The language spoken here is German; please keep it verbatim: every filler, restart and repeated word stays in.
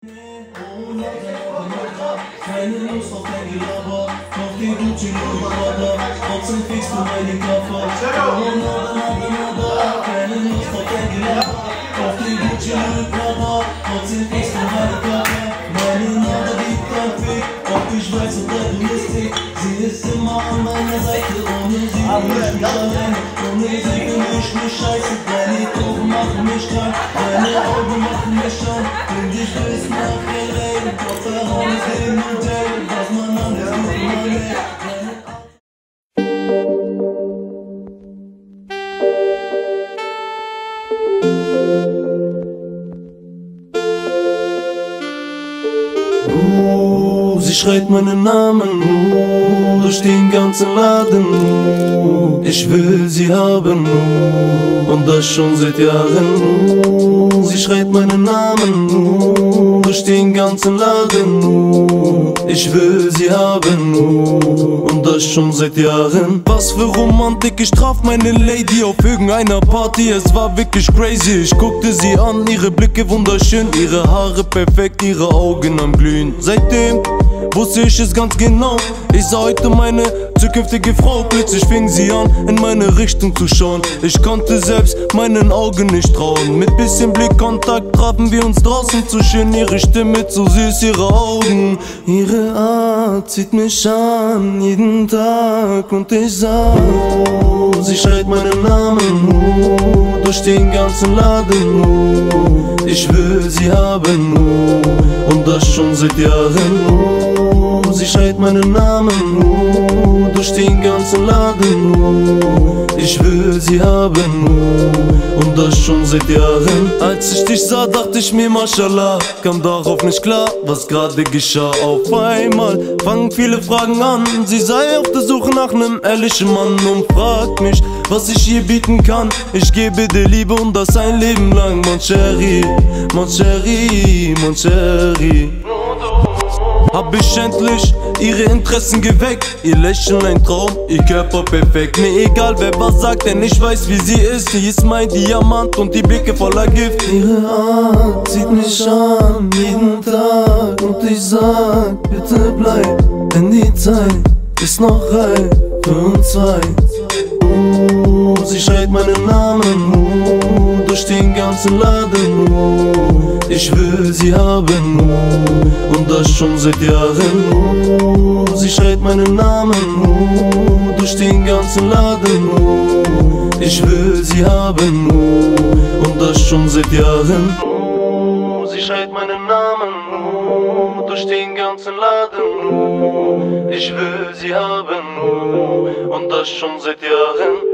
Keine Lust auf dein Gelaber, auf die Gucci Louis Prada, trotzdem kriegst du meine Koffer. Keine Lust auf dein Gelaber, auf die Gucci Louis Prada, trotzdem kriegst du meine Koffer. Meine Nase liegt am Weg, ob ich weiß oder du Mystik. Sie ist immer an meiner Seite, ohne sie bin ich nicht allein. Ohne sie bin ich nicht scheiße, deine Kurven machen mich krank, deine Augen machen mich krank. Wenn dich bis nach L A, Kopfhörer ist im Hotel, was man anders tut, man lebt. Uh, sie schreit meinen Namen uh, durch den ganzen Laden. Uh, ich will sie haben uh, und das schon seit Jahren. Uh, sie schreit meinen Namen uh, durch den ganzen Laden. Uh, ich will sie haben uh, und das schon seit Jahren. Was für Romantik, ich traf meine Lady auf irgendeiner Party. Es war wirklich crazy. Ich guckte sie an, ihre Blicke wunderschön, ihre Haare perfekt, ihre Augen am Glühen. Seitdem wusste ich es ganz genau. Ich sah heute meine zukünftige Frau. Plötzlich fing sie an, in meine Richtung zu schauen. Ich konnte selbst meinen Augen nicht trauen. Mit bisschen Blickkontakt trafen wir uns draußen. Zu schön ihre Stimme, zu süß ihre Augen. Ihre Art zieht mich an, jeden Tag. Und ich sah, oh, sie schreit meinen Namen oh, durch den ganzen Laden oh. Ich will sie haben oh, und das schon seit Jahren oh. Sie schreit meinen Namen oh, durch den ganzen Laden oh. Ich will sie haben oh, und das schon seit Jahren. Als ich dich sah, dachte ich mir Mashallah, kam darauf nicht klar, was gerade geschah. Auf einmal fangen viele Fragen an. Sie sei auf der Suche nach nem ehrlichen Mann und fragt mich, was ich ihr bieten kann. Ich gebe dir Liebe und das ein Leben lang. Mon chéri, mon chéri, mon chéri. Hab ich endlich ihre Interessen geweckt. Ihr Lächeln ein Traum, ihr Körper perfekt. Mir egal wer was sagt, denn ich weiß wie sie ist. Sie ist mein Diamant und die Blicke voller Gift. Ihre Art zieht mich an, jeden Tag. Und ich sag, bitte bleib, denn die Zeit ist noch reif für uns zwei. Oh, sie schreit meinen Namen oh, durch den ganzen Laden oh. Ich will sie haben oh, und das schon seit Jahren oh. Sie schreit meinen Namen oh, durch den ganzen Laden oh. Ich will sie haben oh, und das schon seit Jahren oh. Sie schreit meinen Namen oh, durch den ganzen Laden oh. Ich will sie haben oh, und das schon seit Jahren.